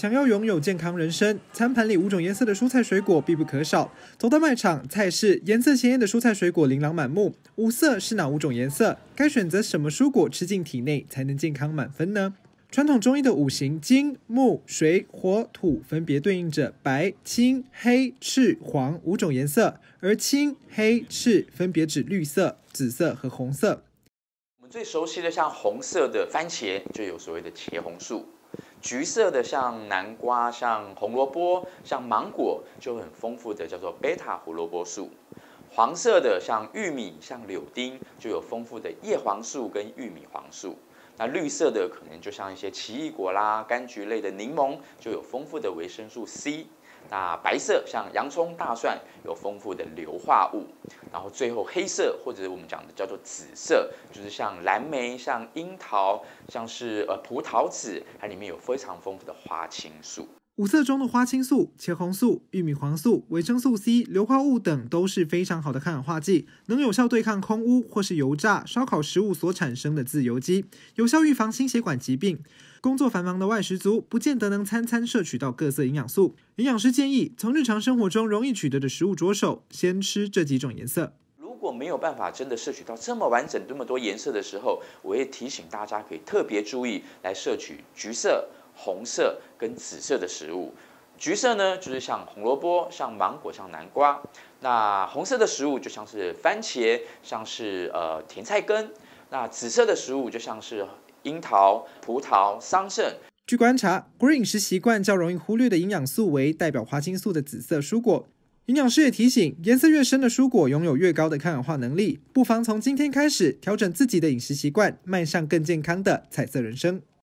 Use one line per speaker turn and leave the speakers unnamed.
想要拥有健康人生，餐盘里5种颜色的蔬菜水果必不可少。走到卖场、菜市，颜色鲜艳的蔬菜水果琳琅满目。五色是哪5种颜色？该选择什么蔬果吃进体内才能健康满分呢？传统中医的5行金、木、水、火、土分别对应着白、青、黑、赤、黄5种颜色，而青、黑、赤分别指绿色、紫色和红色。
我们最熟悉的像红色的番茄就有所谓的茄红素，橘色的像南瓜、像红萝卜、像芒果就很丰富的叫做贝塔胡萝卜素，黄色的像玉米、像柳丁就有丰富的叶黄素跟玉米黄素。那绿色的可能就像一些奇异果啦、柑橘类的柠檬，就有丰富的维生素 C。那白色像洋葱、大蒜，有丰富的硫化物。然后最后黑色或者我们讲的叫做紫色，就是像蓝莓、像樱桃、像是葡萄籽，它里面有非常丰富的花青素。
5色中的花青素、茄红素、玉米黄素、维生素 C、硫化物等都是非常好的抗氧化剂，能有效对抗空污或是油炸、烧烤食物所产生的自由基，有效预防心血管疾病。工作繁忙的外食族不见得能餐餐摄取到各色营养素，营养师建议从日常生活中容易取得的食物着手，先吃这几种颜色。
如果没有办法真的摄取到这么完整、这么多颜色的时候，我会提醒大家可以特别注意来摄取橘色、红色跟紫色的食物。橘色呢，就是像红萝卜、像芒果、像南瓜；那红色的食物就像是番茄、像是甜菜根；那紫色的食物就像是樱桃、葡萄、桑葚。
据观察，国人饮食习惯较容易忽略的营养素为代表花青素的紫色蔬果。营养师也提醒，颜色越深的蔬果拥有越高的抗氧化能力，不妨从今天开始调整自己的饮食习惯，迈向更健康的彩色人生。